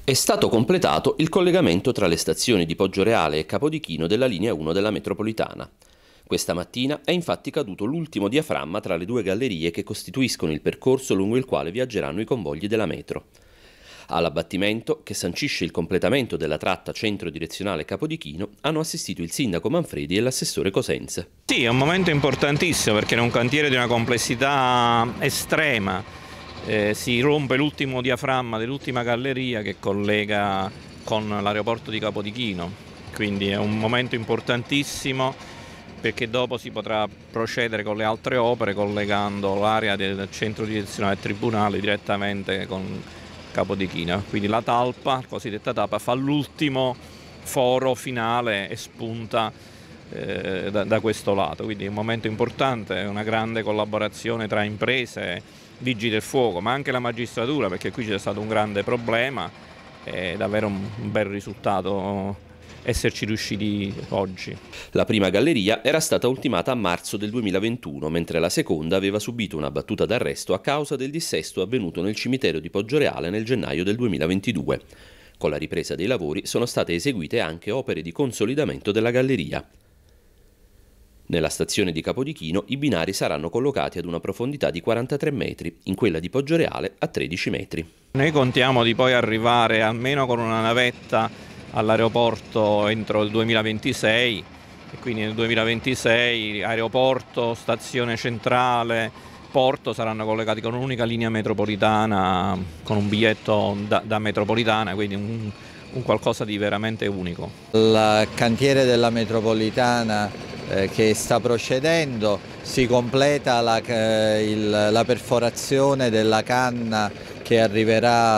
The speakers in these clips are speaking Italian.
È stato completato il collegamento tra le stazioni di Poggioreale e Capodichino della linea 1 della metropolitana. Questa mattina è infatti caduto l'ultimo diaframma tra le due gallerie che costituiscono il percorso lungo il quale viaggeranno i convogli della metro. All'abbattimento, che sancisce il completamento della tratta centro-direzionale Capodichino, hanno assistito il sindaco Manfredi e l'assessore Cosenza. Sì, è un momento importantissimo perché in un cantiere di una complessità estrema si rompe l'ultimo diaframma dell'ultima galleria che collega con l'aeroporto di Capodichino, quindi è un momento importantissimo perché dopo si potrà procedere con le altre opere collegando l'area del centro direzionale tribunale direttamente con Capodichino. Quindi la talpa, la cosiddetta talpa, fa l'ultimo foro finale e spunta da questo lato, quindi è un momento importante, è una grande collaborazione tra imprese, vigili del fuoco, ma anche la magistratura, perché qui c'è stato un grande problema, è davvero un bel risultato esserci riusciti oggi. La prima galleria era stata ultimata a marzo del 2021, mentre la seconda aveva subito una battuta d'arresto a causa del dissesto avvenuto nel cimitero di Poggioreale nel gennaio del 2022. Con la ripresa dei lavori sono state eseguite anche opere di consolidamento della galleria. Nella stazione di Capodichino i binari saranno collocati ad una profondità di 43 metri, in quella di Poggioreale a 13 metri. Noi contiamo di poi arrivare almeno con una navetta all'aeroporto entro il 2026 e quindi nel 2026 aeroporto, stazione centrale, porto saranno collegati con un'unica linea metropolitana, con un biglietto da metropolitana, quindi un qualcosa di veramente unico. Il cantiere della metropolitana che sta procedendo, si completa la perforazione della canna che arriverà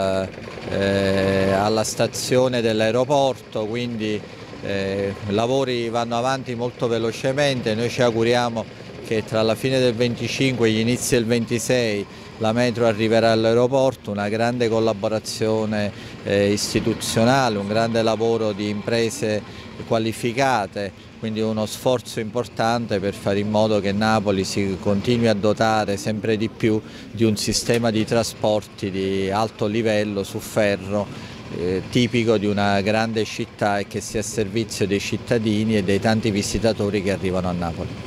alla stazione dell'aeroporto, quindi i lavori vanno avanti molto velocemente. Noi ci auguriamo che tra la fine del 25 e gli inizi del 26 la metro arriverà all'aeroporto, una grande collaborazione istituzionale, un grande lavoro di imprese qualificate, quindi uno sforzo importante per fare in modo che Napoli si continui a dotare sempre di più di un sistema di trasporti di alto livello su ferro, tipico di una grande città e che sia a servizio dei cittadini e dei tanti visitatori che arrivano a Napoli.